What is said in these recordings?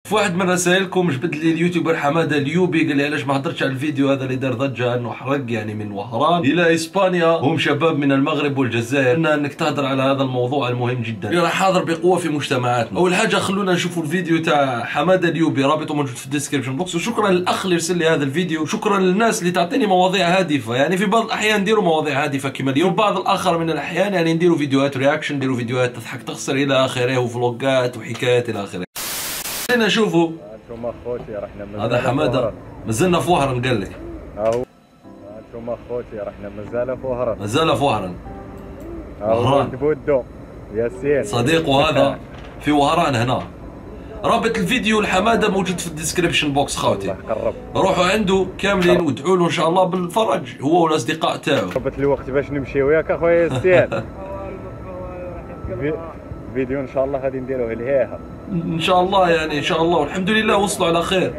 في واحد من رسائلكم جبد لي اليوتيوبر حماده اليوبي قال لي علاش ما هضرتش على الفيديو هذا اللي دار ضجه انه حرق يعني من وهران الى اسبانيا، هم شباب من المغرب والجزائر، انك تهضر على هذا الموضوع المهم جدا اللي راح حاضر بقوه في مجتمعاتنا. اول حاجه خلونا نشوفوا الفيديو تاع حماده اليوبي، رابطه موجود في الديسكربشن بوكس. وشكرا للاخ اللي ارسل لي هذا الفيديو، شكرا للناس اللي تعطيني مواضيع هادفه. يعني في بعض الاحيان نديروا مواضيع هادفه كما اليوم، بعض الاخر من الاحيان يعني نديروا فيديوهات رياكشن، نديروا فيديوهات تضحك تخسر الى اخره، وفلوجات وحكايات الى اخره. خلينا نشوفوا. انتم اخوتي رحنا هذا حماده مازلنا في وهران قال لك. انتم اخوتي رحنا مازال في وهران. مازال في وهران. وهران بودو ياسين صديقه هذا في وهران هنا. رابط الفيديو الحماده موجود في الديسكريبشن بوكس خاوتي. روحوا عنده كاملين وادعوا له ان شاء الله بالفرج هو والاصدقاء تاعو. ربط الوقت باش نمشيو ياك اخويا ياسين. فيديو ان شاء الله غادي نديروه لهيها ان شاء الله، يعني ان شاء الله، والحمد لله وصلوا على خير.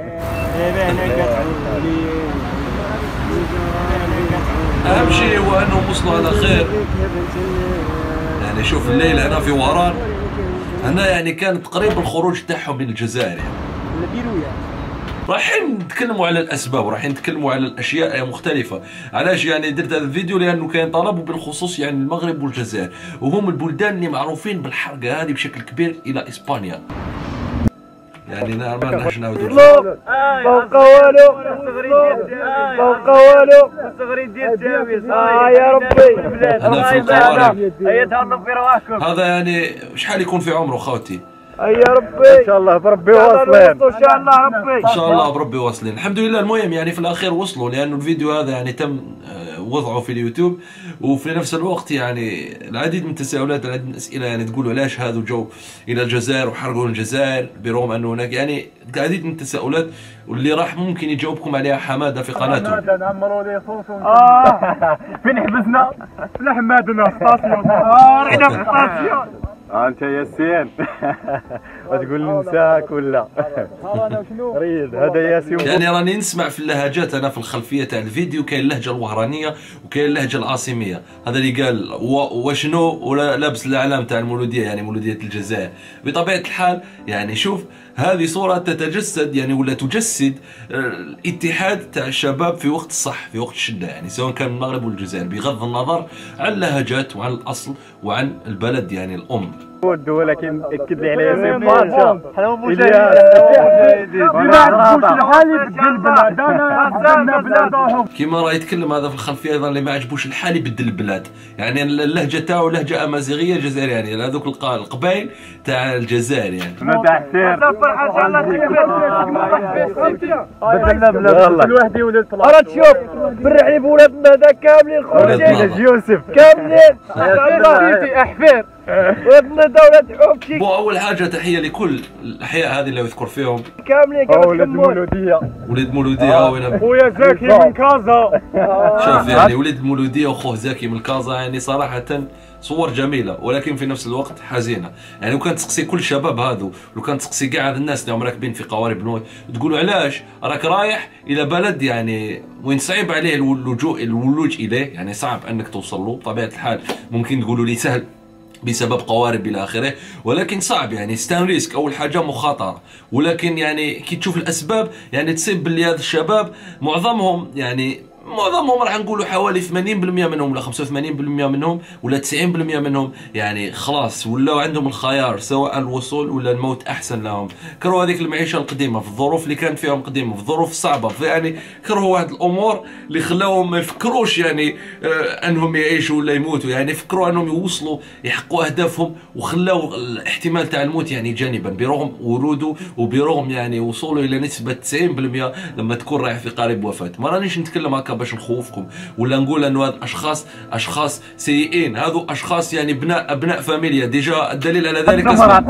اهم شيء هو انهم وصلوا على خير. يعني شوف الليل هنا في وهران هنا يعني كان تقريبا الخروج تاعهم من الجزائر. يعني رايحين نتكلموا على الاسباب، ورايحين نتكلموا على الاشياء مختلفه. علاش يعني درت هذا الفيديو؟ لانه كان طلب وبالخصوص يعني المغرب والجزائر، وهم البلدان اللي معروفين بالحرقه هذه بشكل كبير الى اسبانيا. يعني ما نحش نعاودوا فوق والو فوق والو الصغري ديال الجامي يا ربي انا في القوارب. هيا تهربوا في رواحكم. هذا يعني شحال يكون في عمره خوتي؟ يا ربي ان شاء الله بربي واصلين. ان شاء الله ربي ان شاء الله بربي واصلين. الحمد لله. المهم يعني في الاخير وصلوا، لانه الفيديو هذا يعني تم وضعه في اليوتيوب، وفي نفس الوقت يعني العديد من التساؤلات، العديد من الاسئله، يعني تقولوا علاش هذا جو الى الجزائر وحرقوا الجزائر برغم انه هناك يعني العديد من التساؤلات واللي راح ممكن يجاوبكم عليها حماده في قناته. نعمروا لي صوص فين حبسنا؟ في حمادنا ستاسيون. رحنا في ستاسيون. انت ياسين تقول ننساك ولا ريد هذا ياسين. يعني راني نسمع في اللهجات انا في الخلفيه تاع الفيديو، كاين اللهجه الوهرانيه وكاين اللهجه العاصميه. هذا اللي قال وشنو ولا لابس الاعلام تاع المولوديه، يعني مولوديه الجزائر. بطبيعه الحال يعني شوف هذه صوره تتجسد يعني ولا تجسد الاتحاد تاع الشباب في وقت الصح، في وقت الشده، يعني سواء كان المغرب والجزائر، بغض النظر عن اللهجات وعن الاصل وعن البلد يعني الام. ولكن اكد لي على ياسين باشا حنا مشاهدين كيما راه يتكلم هذا في الخلفيه ايضا اللي ما عجبوش الحال يبدل البلاد. يعني اللهجه تاعو لهجه امازيغيه جزائريه، يعني هذوك القبائل تاع الجزائر. يعني بدلنا بلا كل واحد يولد في راه تشوف فرحني بولادنا هذا كاملين خوتي يوسف كاملين احفير ولادنا دولة حبتي. اول حاجه تحيه لكل الاحياء هذه اللي يذكر فيهم كاملين ولد مولوديه. ولد مولوديه خويا زاكي من كازا. شوف يعني ولد مولوديه وخوه زاكي من كازا، يعني صراحه صور جميله ولكن في نفس الوقت حزينه. يعني لو كان تسقسي كل الشباب هذو، لو كان تسقسي كاع هذ الناس اللي هم راكبين في قوارب نوح، تقولوا علاش راك رايح الى بلد يعني وين صعيب عليه الولوج اليه، يعني صعب انك توصل له. بطبيعه الحال ممكن تقولوا لي سهل بسبب قوارب الى اخره، ولكن صعب. يعني ستان ريسك، اول حاجه مخاطره، ولكن يعني كي تشوف الاسباب يعني تصيب باللي هذا الشباب معظمهم راح نقولوا حوالي 80% منهم ولا 85% منهم ولا 90% منهم يعني خلاص ولاو عندهم الخيار، سواء الوصول ولا الموت احسن لهم. كرهوا هذيك المعيشه القديمه في الظروف اللي كانت فيهم قديمه، في الظروف الصعبه، في يعني كرهوا واحد الامور اللي خلاهم ما يفكروش يعني انهم يعيشوا ولا يموتوا. يعني فكروا انهم يوصلوا يحققوا اهدافهم، وخلاوا الاحتمال تاع الموت يعني جانبا، برغم وروده وبرغم يعني وصوله الى نسبه 90% لما تكون رايح في قارب وفاه. ما رانيش نتكلم هكا باش نخوفكم ولا نقول انه هاد اشخاص سيئين، هذو اشخاص يعني ابناء فاميليا. ديجا الدليل على ذلك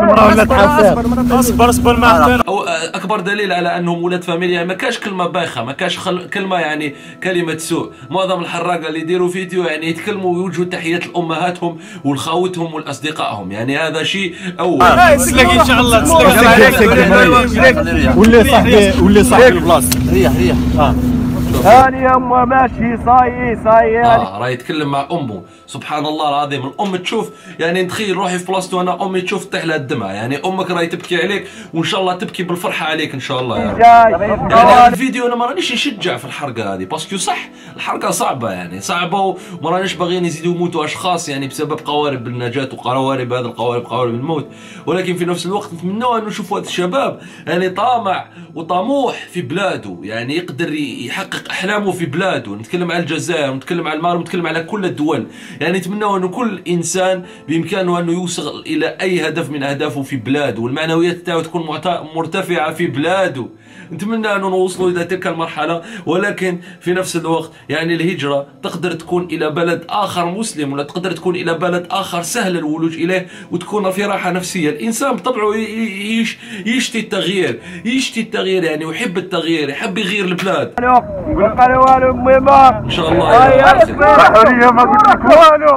اصبر معنا. او اكبر دليل على انهم ولاد فاميليا ما كاش كلمه بايخه، ما كاش كلمه يعني كلمه سوء. معظم الحراقه اللي يديروا فيديو يعني يتكلموا ويوجهوا تحيات لامهاتهم ولخوتهم ولاصدقائهم. يعني هذا شيء اول. تسلقي ان شاء الله تسلقي. ولي صاحبي البلاصه. ريح هاني يما ماشي صاي راه يتكلم مع امه. سبحان الله العظيم، الام تشوف يعني نتخيل روحي في بلاصتو انا، امي تشوف تطيح لها الدمعه، يعني امك راهي تبكي عليك وان شاء الله تبكي بالفرحه عليك ان شاء الله يعني. يعني هذا الفيديو انا ما رانيش نشجع في الحرقه هذه، باسكو صح الحرقه صعبه يعني صعبه، وما رانيش باغيين يزيدوا يموتوا اشخاص يعني بسبب قوارب النجاه وقوارب هذا قوارب الموت، ولكن في نفس الوقت نتمنوا ان نشوفوا هذا الشباب يعني طامع وطموح في بلاده، يعني يقدر يحقق احلامه في بلاده. نتكلم على الجزائر ونتكلم على المغرب ونتكلم على كل الدول، يعني نتمنوا انه كل انسان بامكانه انه يوصل الى اي هدف من اهدافه في بلاده، والمعنويات تاعو تكون مرتفعه في بلاده. نتمنى انه نوصلوا الى تلك المرحله، ولكن في نفس الوقت يعني الهجره تقدر تكون الى بلد اخر مسلم، ولا تقدر تكون الى بلد اخر سهل الولوج اليه وتكون في راحه نفسيه. الانسان بطبعه يشتي التغيير يعني، ويحب التغيير، يحب يغير البلاد. قال والو ميما ان شاء الله يا حريه ما قلت لك والو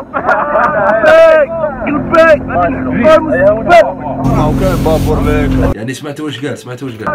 قلبي ما كان بابور ليك. يعني سمعتوا واش قال؟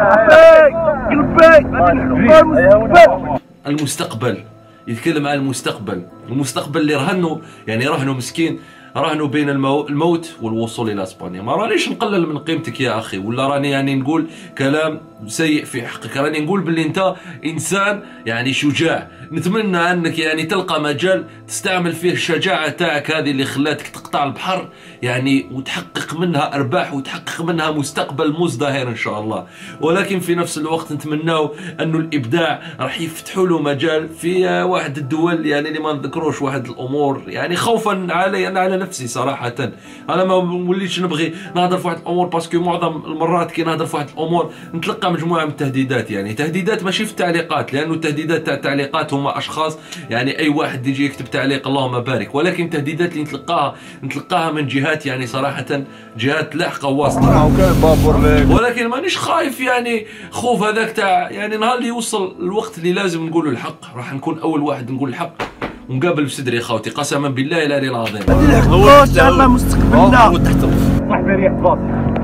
المستقبل، يتكلم عن المستقبل اللي رهنوا مسكين، رهنوا بين الموت والوصول الى اسبانيا. ما رانيش نقلل من قيمتك يا اخي، ولا راني يعني نقول كلام سيء في حقك، راني نقول باللي انت انسان يعني شجاع. نتمنى انك يعني تلقى مجال تستعمل فيه الشجاعه تاعك هذه اللي خلاتك تقطع البحر يعني، وتحقق منها ارباح وتحقق منها مستقبل مزدهر ان شاء الله. ولكن في نفس الوقت نتمناو انه الابداع راح يفتحوا له مجال في واحد الدول يعني اللي ما نذكروش واحد الامور، يعني خوفا علي انا على نفسي صراحه. انا ما وليتش نبغي نهضر في واحد الامور، باسكو معظم المرات كي نهضر في واحد الامور نتلقى مجموعه من التهديدات، يعني تهديدات ماشي في التعليقات، لانه التهديدات تاع التعليقات هما اشخاص يعني اي واحد يجي يكتب تعليق اللهم بارك، ولكن التهديدات اللي نتلقاها من جهات يعني صراحه جهات لاحقه واصله. ولكن مانيش خايف يعني خوف هذاك تاع يعني نهار اللي يوصل الوقت اللي لازم نقولوا الحق راح نكون اول واحد نقول الحق ونقابل بصدري خاوتي، قسما بالله العلي العظيم. ان شاء الله مستقبلنا صاحبي ريح بلاصتي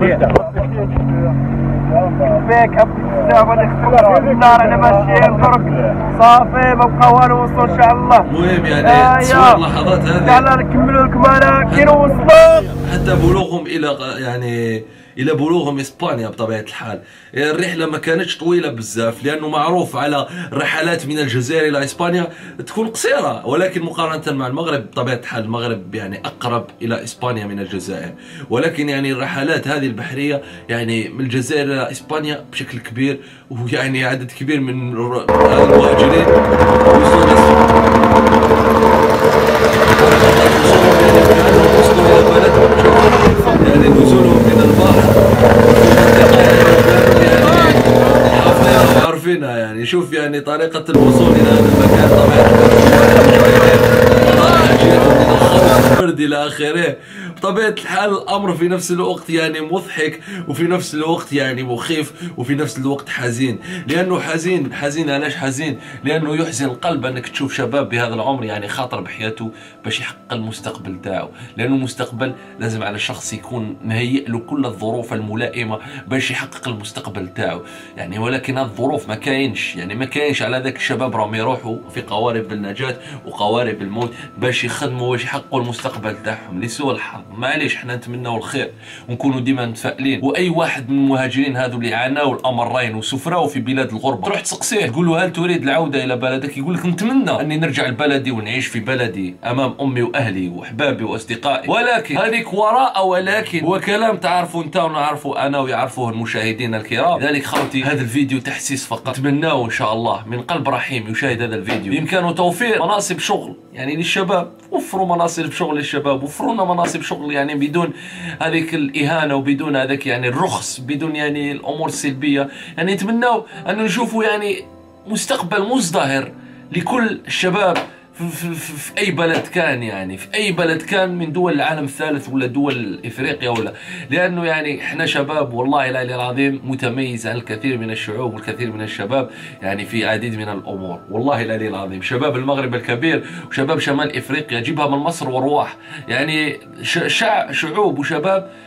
بيك النار انا ماشي نضرب صافي ما بقى والو وصلوا ان شاء الله. المهم يعني تصوير اللحظات هذه يلا نكملوا لكم انا كي نوصلوا حتى بلوغهم الى بلوغهم اسبانيا. بطبيعه الحال الرحله ما كانتش طويله بزاف، لانه معروف على رحلات من الجزائر الى اسبانيا تكون قصيره، ولكن مقارنه مع المغرب بطبيعه الحال المغرب يعني اقرب الى اسبانيا من الجزائر. ولكن يعني الرحلات هذه البحريه يعني من الجزائر الى اسبانيا بشكل كبير، ويعني عدد كبير من المهاجرين يعني نزولهم من البحر يعني عارفينها يعني. شوف يعني طريقة الوصول إلى هذا المكان طبعا برد إلى آخره. بطبيعة الحال الأمر في نفس الوقت يعني مضحك، وفي نفس الوقت يعني مخيف، وفي نفس الوقت حزين. لأنه حزين علاش حزين؟ لأنه يحزن القلب أنك تشوف شباب بهذا العمر يعني خاطر بحياته باش يحقق المستقبل تاعو، لأنه المستقبل لازم على الشخص يكون مهيئ له كل الظروف الملائمة باش يحقق المستقبل تاعو يعني. ولكن هذه الظروف ما كاينش يعني، ما كاينش على ذاك الشباب راهم يروحوا في قوارب النجاة وقوارب الموت باش يخدموا باش يحققوا المستقبل تاعهم لسوء الحظ. معليش احنا نتمناو الخير ونكونوا ديما متفائلين. واي واحد من المهاجرين هذو اللي عانوا الامرين وسفراو في بلاد الغربه تروح تسقسيه تقول له هل تريد العوده الى بلدك؟ يقول لك نتمنى اني نرجع لبلدي ونعيش في بلدي امام امي واهلي واحبابي واصدقائي. ولكن هذيك وراء ولكن هو كلام تعرفوا انت ونعرفه انا ويعرفوه المشاهدين الكرام. لذلك خوتي هذا الفيديو تحسيس فقط، نتمناه ان شاء الله من قلب رحيم يشاهد هذا الفيديو بامكانه توفير مناصب شغل يعني للشباب. وفروا مناصب شغل للشباب، وفروا لنا مناصب شغل يعني بدون هذيك الاهانه وبدون هذاك يعني الرخص، بدون يعني الامور السلبيه. يعني نتمناو ان نشوفوا يعني مستقبل مزدهر لكل الشباب في اي بلد كان يعني، في اي بلد كان من دول العالم الثالث ولا دول افريقيا ولا، لانه يعني احنا شباب والله العلي العظيم متميز عن الكثير من الشعوب والكثير من الشباب يعني في عديد من الامور والله العلي العظيم. شباب المغرب الكبير وشباب شمال افريقيا جيبها من مصر وارواح يعني، شعوب وشباب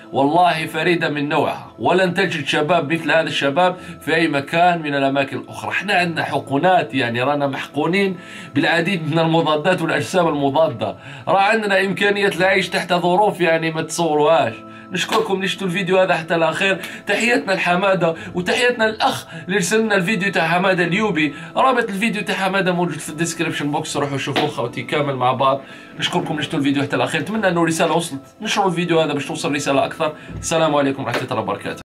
والله فريدة من نوعها، ولن تجد شباب مثل هذا الشباب في أي مكان من الأماكن الأخرى. احنا عندنا حقنات، يعني رانا محقونين بالعديد من المضادات والأجسام المضادة، راه عندنا إمكانية العيش تحت ظروف يعني ما تصوروهاش. نشكركم اللي شفتوا الفيديو هذا حتى الاخير. تحياتنا لحماده وتحياتنا للاخ اللي رسل لنا الفيديو تاع حماده اليوبي. رابط الفيديو تاع حماده موجود في الديسكريبشن بوكس، روحوا شوفوه خوتي كامل مع بعض. نشكركم اللي شفتوا الفيديو حتى الاخير. نتمنى انه الرساله وصلت، نشروا الفيديو هذا باش توصل رساله اكثر. السلام عليكم ورحمه الله وبركاته.